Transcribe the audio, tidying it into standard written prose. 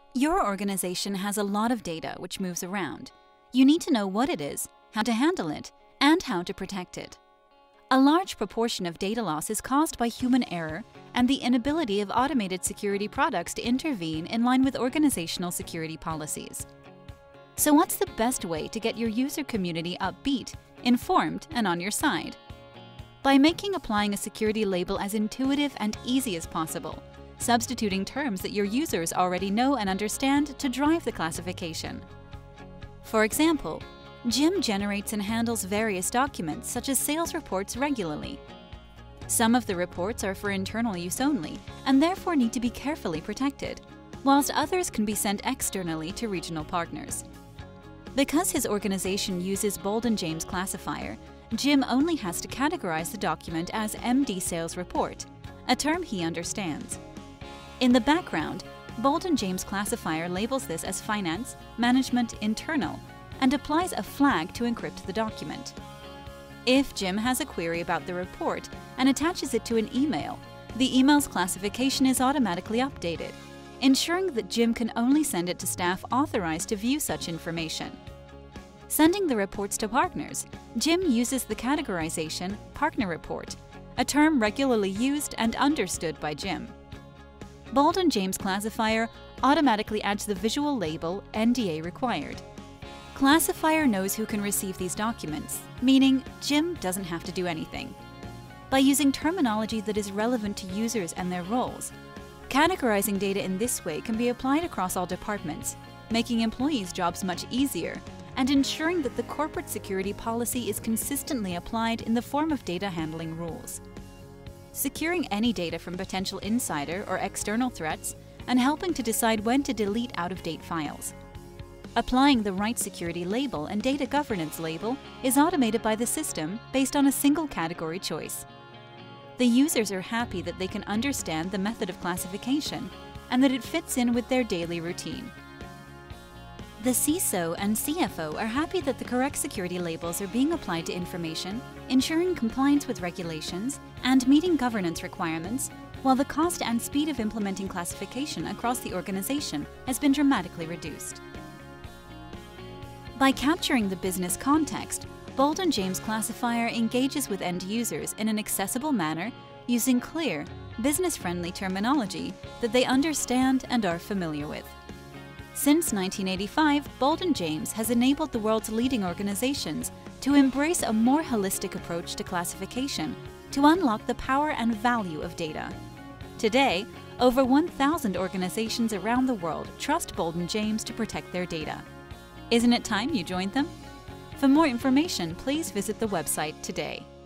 Your organization has a lot of data which moves around. You need to know what it is, how to handle it, and how to protect it. A large proportion of data loss is caused by human error and the inability of automated security products to intervene in line with organizational security policies. So what's the best way to get your user community upbeat, informed, and on your side? By making applying a security label as intuitive and easy as possible, substituting terms that your users already know and understand to drive the classification. For example, Jim generates and handles various documents such as sales reports regularly. Some of the reports are for internal use only and therefore need to be carefully protected, whilst others can be sent externally to regional partners. Because his organization uses Bolden James classifier, Jim only has to categorize the document as MD Sales Report, a term he understands. In the background, Bolden James classifier labels this as Finance, Management, Internal, and applies a flag to encrypt the document. If Jim has a query about the report and attaches it to an email, the email's classification is automatically updated, ensuring that Jim can only send it to staff authorized to view such information. Sending the reports to partners, Jim uses the categorization Partner Report, a term regularly used and understood by Jim. Bolden James classifier automatically adds the visual label NDA required. Classifier knows who can receive these documents, meaning Jim doesn't have to do anything. By using terminology that is relevant to users and their roles, categorizing data in this way can be applied across all departments, making employees' jobs much easier and ensuring that the corporate security policy is consistently applied in the form of data handling rules. Securing any data from potential insider or external threats, and helping to decide when to delete out-of-date files. Applying the right security label and data governance label is automated by the system based on a single category choice. The users are happy that they can understand the method of classification and that it fits in with their daily routine. The CISO and CFO are happy that the correct security labels are being applied to information, ensuring compliance with regulations and meeting governance requirements, while the cost and speed of implementing classification across the organization has been dramatically reduced. By capturing the business context, Bolden James classifier engages with end users in an accessible manner using clear, business-friendly terminology that they understand and are familiar with. Since 1985, Bolden James has enabled the world's leading organizations to embrace a more holistic approach to classification to unlock the power and value of data. Today, over 1,000 organizations around the world trust Bolden James to protect their data. Isn't it time you joined them? For more information, please visit the website today.